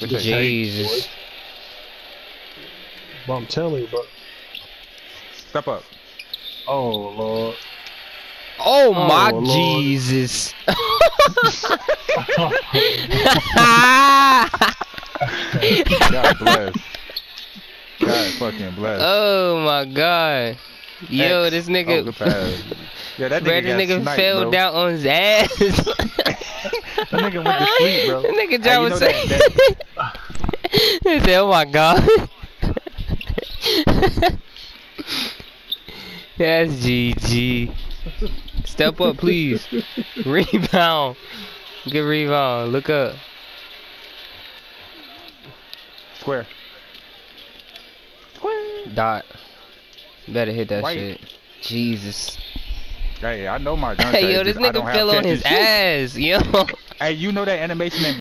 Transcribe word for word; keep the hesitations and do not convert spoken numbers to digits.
Jesus. But I'm telling you, bro. Step up. Oh Lord. Oh, Oh, my Lord. Jesus. God bless. God fucking bless. Oh my God. Yo, X. this Oh, nigga. good pass. Yeah, that Bro, nigga this got nigga sniped, fell bro. down on his ass. That nigga went to sleep, bro. That nigga Hey, John you was know saying. that, He said, oh my God. That's G G. Step up, please. Rebound. Good rebound. Look up. Square. Dot. Better hit that Right. shit. Jesus. Hey, I know my gun. Hey, yo, this I don't nigga have fell on his catches. ass, yo. Hey, you know that animation in